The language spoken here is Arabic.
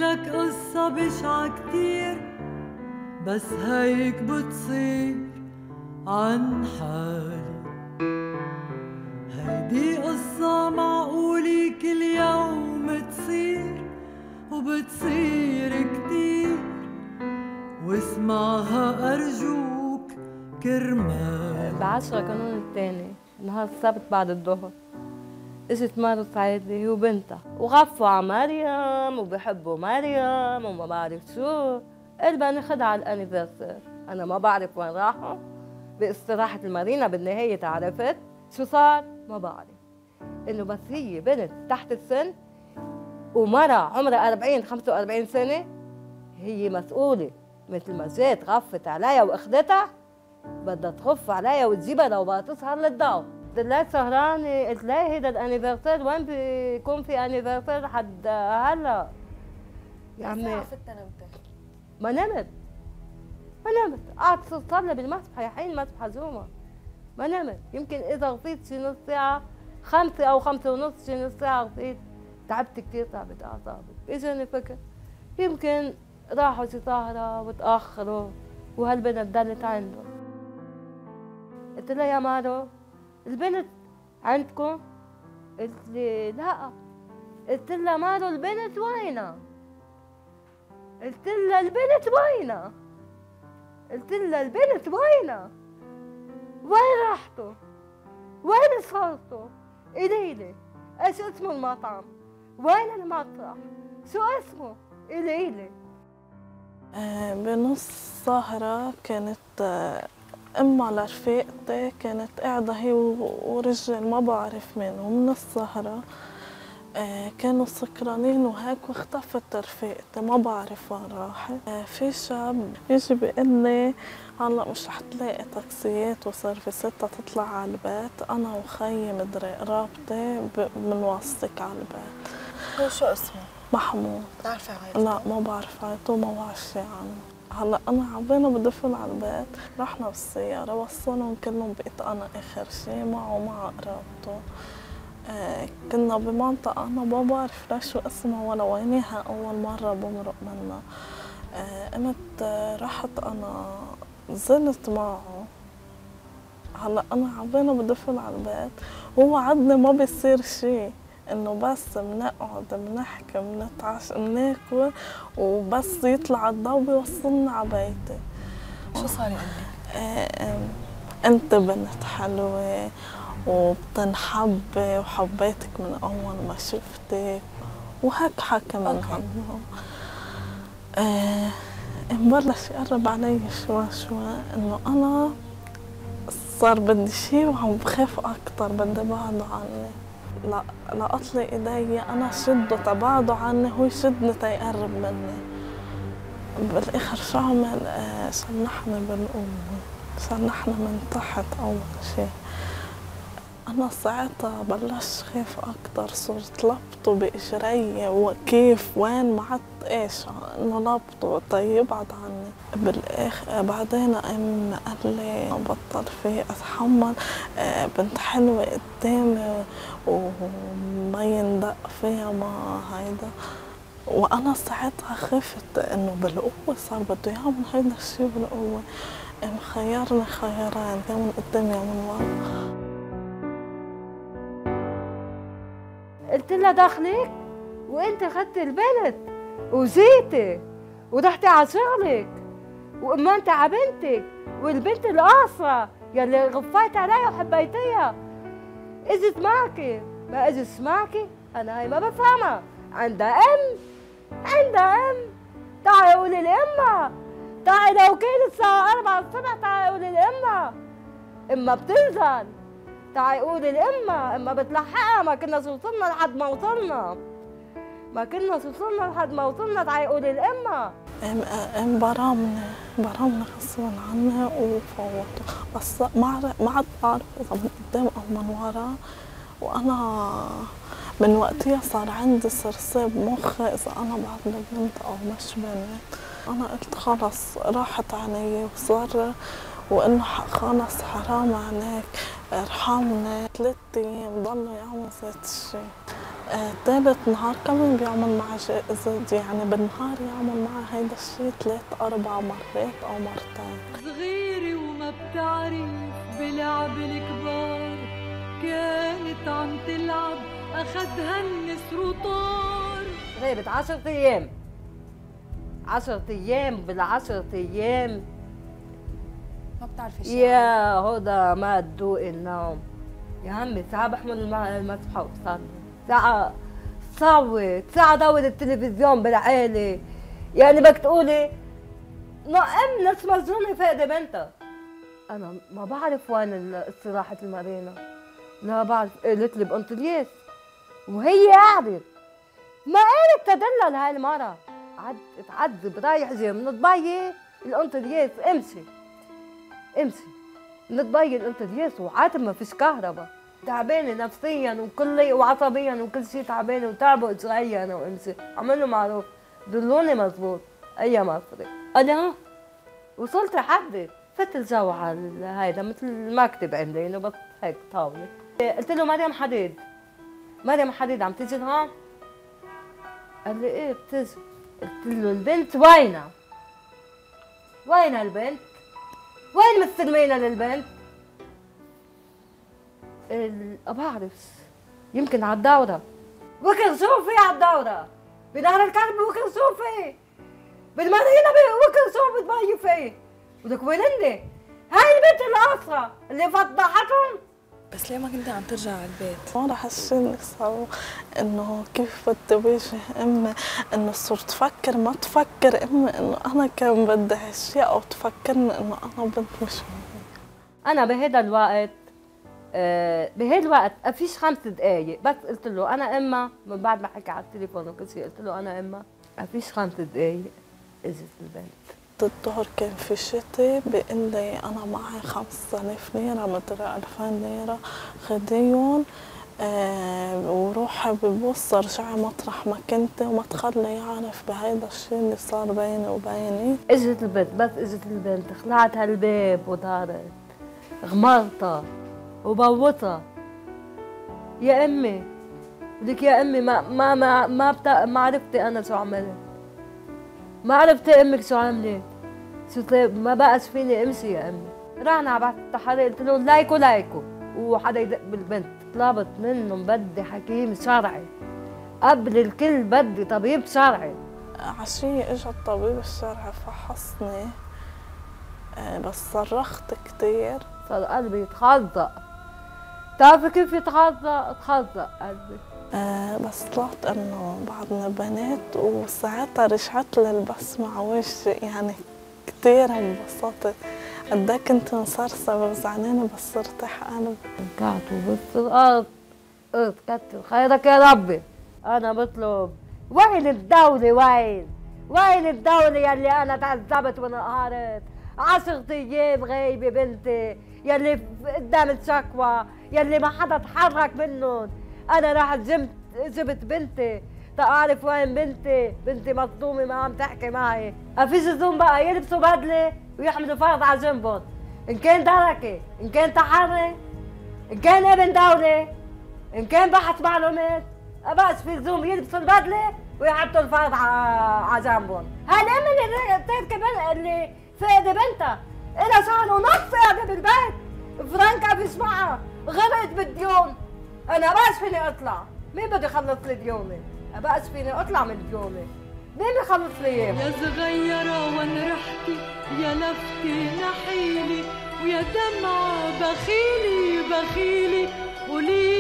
لك قصة بشعة كتير، بس هيك بتصير عن حالي. هيدي قصة معقولة كل يوم تصير، وبتصير كتير، واسمعها أرجوك كرمال. ب10 كانون الثاني نهار السبت بعد الظهر اجت مارو سعيدي هي وبنتها وغفوا على مريم وبحبوا مريم وما بعرف شو. قال بدنا ناخدها على الانيفرسير. انا ما بعرف وين راحوا، باستراحة المارينا بالنهاية عرفت شو صار ما بعرف. انه بس هي بنت تحت السن ومرة عمرها 40-45 سنة هي مسؤولة، مثل ما جات غفت عليها واخدتها بدها تخف عليها وتجيبها لو بدها تسهر للضوء. ضليت سهرانة، قلت لها هيدا الانيفرسير وين بيكون في انيفرسير حد هلا يا عمي؟ عرفتها نمتي؟ ما نمت قعدت صلي بالمسبحة يا حين المسبحة جوا ما نمت. يمكن إذا غفيت شي نص ساعة 5 أو 5 ونص شي نص ساعة غفيت. تعبت كتير، تعبت أعصابي. إجاني فكر يمكن راحوا شي سهرة وتأخروا وهالبنت ضلت عنده. قلت لها يا مارو البنت عندكم؟ قلت لي لا. قلت لها مارو البنت وينها؟ قلت لها البنت وينها؟ قلت لها البنت وينها؟ وين رحتوا؟ وين صرتوا؟ قوليلي ايش اسمه المطعم؟ وين المطرح؟ شو اسمه؟ قوليلي. بنص سهرة كانت أمها لرفيقتي كانت قاعدة هي ورجال ما بعرف مين، ومن السهرة كانوا سكرانين وهيك واختفت رفيقتي ما بعرف وين راحت. في شاب يجي بيقول لي هلا مش رح تلاقي تاكسيات وسيرفيسات تطلع على البيت، أنا وخيي مدري قرابتي بنوصلك على البيت. هو شو اسمه؟ محمود. بتعرفي عائلته؟ لا ما بعرف عائلته وما بعرف شي عنه. هلا انا عبينا بدي فل على البيت، رحنا بالسيارة وصلهم كلهم، بقيت انا اخر شي معه ومع قرابته. كنا بمنطقة انا ما بعرف لا شو اسمها ولا وينيها، اول مرة بمرق منها. قمت رحت انا نزلت معه. هلا انا عبينا بدي فل على البيت، هو عدني ما بيصير شي، انه بس بنقعد بنحكي بنتعشى بناكل وبس يطلع الضوء بيوصلنا على بيتي. شو صار يقول لك؟ انت بنت حلوة وبتنحبي وحبيتك من اول ما شفتك وهيك حكى من عنهم. بلش يقرب علي شوي شوي، انه انا صار بدي شي وعم بخاف اكتر، بدي بعده عني. لا لقط لي ايدي انا شده تبعده عني، هو يشدني تيقرب مني. بالاخر شو عمل؟ شنحني بالقوة، شنحني من تحت اول شي. انا ساعتها بلشت خاف اكتر، صرت لبطه باجري وكيف وين ما عدت ايش انه لبطه تيبعد عني. بالاخر بعدين قام قال لي بطل في اتحمل، بنت حلوه قدامي وما يندق فيها ما هيدا. وانا ساعتها خفت انه بالقوه صار بده يعمل هيدا الشيء بالقوه. قام خيرني خيارين، يا من قدام يا من ورا. قلت لها دخلك وانت اخذتي البنت وجيتي ورحتي على شغلك وامنتي على بنتك والبنت القاصره يلي غفيت عليها وحبيتيها اجت معكي. ما اجت معكي انا هي ما بفهمها. عندها ام تعي قولي لامها، تعي لو كانت الساعه 4 الصبح تعي قولي لامها. اما بتنزل تعي قولي لامها، اما بتلحقها. ما كنا وصلنا لحد ما وصلنا، لحد ما وصلنا تعي قولي لامها. ام برامني غصبا عني وفوته، بس ما عاد بعرف اذا من قدام او من ورا. وانا من وقتها صار عندي صرصير بمخي اذا انا بعد بنت او مش بنت. انا قلت خلص راحت علي وصار وانه خلص حرام عليك ارحمني. 3 ايام ضلوا يعملوا ذات الشيء. ثالث نهار كمان بيعمل معها شيء، يعني بالنهار يعمل معها هيدا الشيء 3-4 مرات أو مرتين. صغيرة وما بتعرف بلعب الكبار، كانت عم تلعب أخدها النسر وطار. غيبت 10 أيام، 10 أيام، بال10 أيام ما بتعرفي شيء. يا هدى ما تذوق النوم. يا عمي ساعة بحمل المسحة وصلي، ساعة صوت، ساعة دور التلفزيون بالعيلة. يعني بدك تقولي نفس مجنونة فاقدة بنتها. أنا ما بعرف وين استراحة المارينا، لا بعرف. قالت لي بقنطلياس وهي قاعدة ما قالت تدلل هاي المرة. تعذب رايح جاي من الضبية القنطلياس، امشي امشي من الضبية القنطلياس، وعاتب ما فيش كهرباء. تعبانة نفسيا وعصبيا وكل شيء تعبانة وتعبوا اجري انا وامشي. عملوا معروف دلوني مزبوط اي مصري. انا وصلت لحدي فت الجو على هيدا مثل المكتب عندي انه بس هيك طاولة. قلت له مريم حديد، مريم حديد عم تيجي هون؟ قال لي ايه بتيجي. قلت له البنت وينها؟ وينها البنت؟ وين مستلمينها للبنت؟ ما بعرف، يمكن على الدورة. بكر شوفي على الدورة، بنهر الكلب بكر شوفي، بالمارينا بكر شوفي بتبيي فيه. بدك وين عندي؟ هاي البنت القاصرة اللي فضحتهم. بس ليه ما كنتي عم ترجع على البيت؟ ورا هالشي اللي صار انه كيف بدي واجه امي، انه صرت افكر ما تفكر امي انه انا كان بدي هالشي او تفكرني انه انا بنت مش هيك. انا بهذا الوقت ما فيش 5 دقايق بس قلت له انا اما، من بعد ما حكى على التليفون وكل شيء قلت له انا اما. ما فيش 5 دقايق اجت البنت. الظهر كان في شتي، بيقول لي انا معي 5000 ليره مدري 2000 ليره خديهم وروحي ببص ارجعي مطرح ما كنت وما تخلي يعرف بهيدا الشيء اللي صار بيني وبينك. اجت البنت، بس اجت البنت خلعت هالباب ودارت، غمرتها وبوطها. يا امي بدك يا امي ما عرفتي انا شو عملت، ما عرفتي امك شو عملت، شو ما بقاش فيني امشي يا امي. رحنا على بعث التحرير قلت لهم لايكو لايكو، وحدا يدق بالبنت. طلبت منهم بدي حكيم شرعي قبل الكل، بدي طبيب شرعي. عشية اجى الطبيب الشرعي فحصني بس صرخت كتير، صار قلبي يتخزق. بتعرفي كيف يتخزق؟ تخزق قلبي. بس طلعت انه بعدنا بنات، وساعتها رجعت للبسمة على وجهي، يعني كتير انبسطت. قد كنت مصرصة وزعلانة بس ارتاح قلبي. رجعت وبص الارض، قلت كتر خيرك يا ربي. انا بطلب وين الدولة؟ وين الدولة يلي انا تعذبت وانقهرت 10 ايام غايبة بنتي، يلي قدام الشكوى، يلي ما حدا تحرك منهم. انا راح جبت بنتي تعرف وين بنتي. بنتي مصدومة ما عم تحكي معي. ما فيش زوم بقى يلبسوا بدلة ويحملوا فرض على جنبهم، ان كان دركة، ان كان تحري، ان كان ابن دولة، ان كان بحث معلومات. بقاش في زوم يلبسوا البدلة ويحطوا الفرض على جنبهم. هالام اللي بتركب اللي فاقدة بنتها إلها شهر ونص قاعدة بالبيت، فرانكا فيش معها، غرقت بالديون. أنا بقاش فيني أطلع، مين بده يخلص لي ديوني؟ بقاش فيني أطلع من ديوني، مين بيخلص لي إياها؟ يا صغيرة وين رحتي يا لفتي نحيلي، ويا دمعة بخيلي قولي